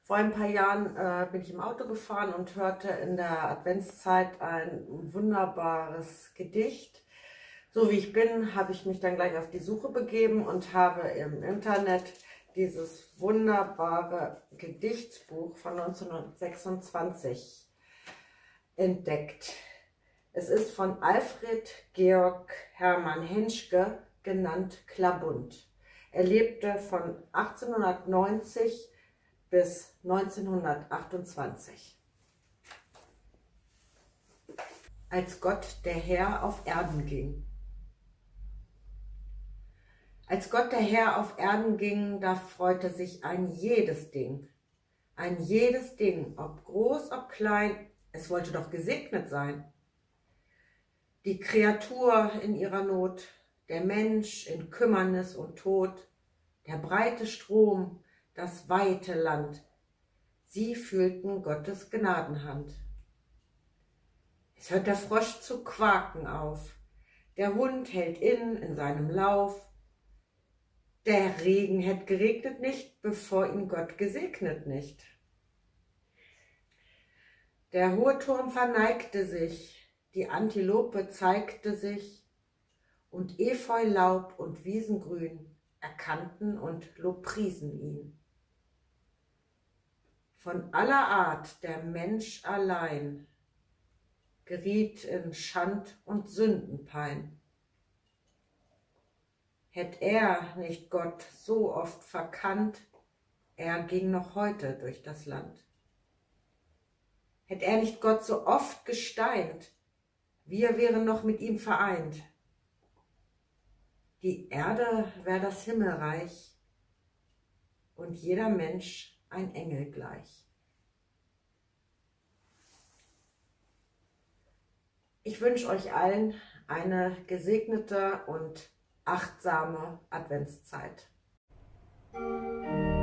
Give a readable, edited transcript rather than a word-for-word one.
Vor ein paar Jahren bin ich im Auto gefahren und hörte in der Adventszeit ein wunderbares Gedicht. So wie ich bin, habe ich mich dann gleich auf die Suche begeben und habe im Internet dieses wunderbare Gedichtsbuch von 1926 entdeckt. Es ist von Alfred Georg Hermann Henschke, genannt Klabund. Er lebte von 1890 bis 1928. Als Gott der Herr auf Erden ging. Als Gott der Herr auf Erden ging, da freute sich ein jedes Ding, ob groß, ob klein, es wollte doch gesegnet sein. Die Kreatur in ihrer Not, der Mensch in Kümmernis und Tod, der breite Strom, das weite Land, sie fühlten Gottes Gnadenhand. Es hört der Frosch zu quaken auf, der Hund hält in seinem Lauf, der Regen hätt geregnet nicht, bevor ihn Gott gesegnet nicht. Der hohe Turm verneigte sich, die Antilope zeigte sich, und Efeulaub und Wiesengrün erkannten und lobpriesen ihn. Von aller Art der Mensch allein geriet in Schand und Sündenpein. Hätt er nicht Gott so oft verkannt, er ging noch heute durch das Land. Hätt er nicht Gott so oft gesteint, wir wären noch mit ihm vereint. Die Erde wär das Himmelreich und jeder Mensch ein Engel gleich. Ich wünsche euch allen eine gesegnete und achtsame Adventszeit.